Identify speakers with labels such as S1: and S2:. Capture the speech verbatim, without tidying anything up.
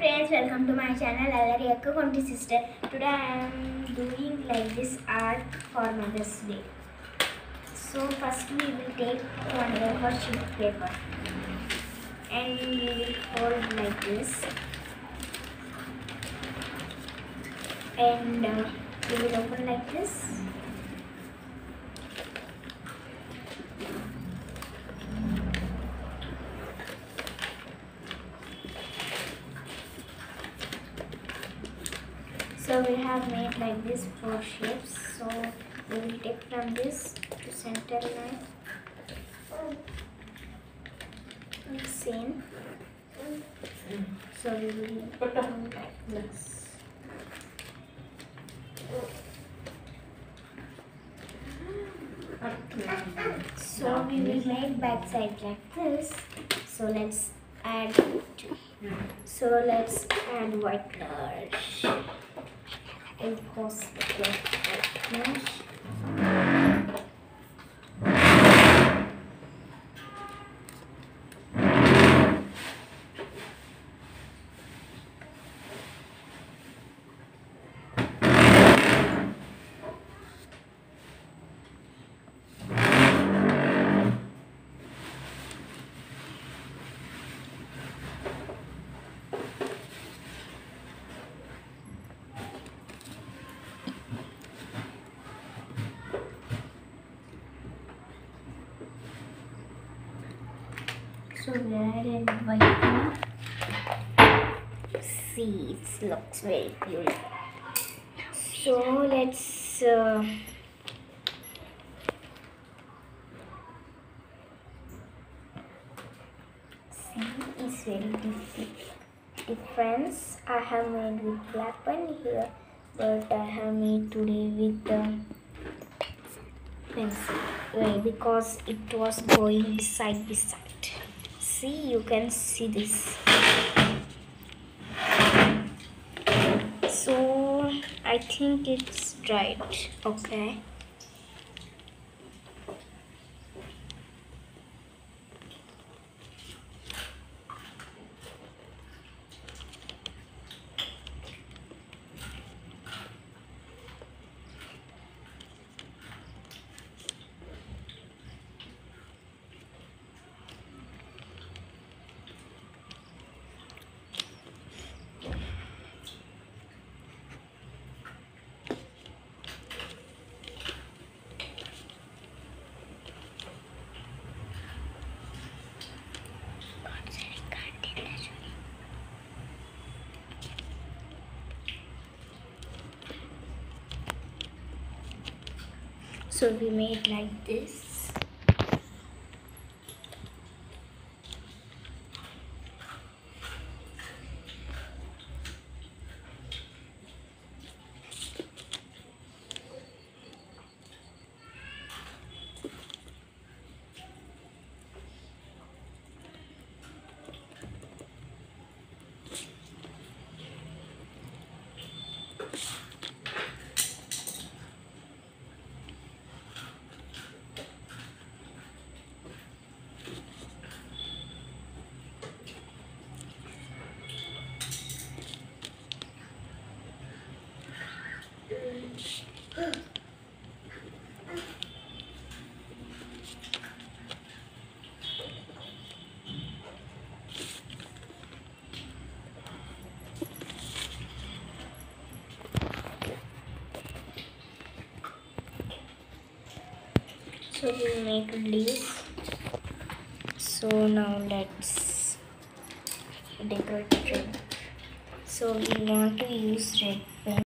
S1: friends, welcome to my channel Allari Akka Konti Sister. Today I am doing like this art for Mother's Day. So first we will take one A four sheet paper and we will fold like this and uh, we will open like this. So we have made like this four shapes. So we will take from this to center line. Same. So we will put on like this. So we will make back side like this. So let's add. So let's add white color. It was like so we added white one. See, it looks very beautiful. So let's uh, see, it's very different. Difference I have made with black pen here, but I have made today with the pencil. Why? Because it was going side by side. See, you can see this. So I think it's dried. Okay. So we made like this. So we make leaves. So now let's decorate red. So we want to use red pen.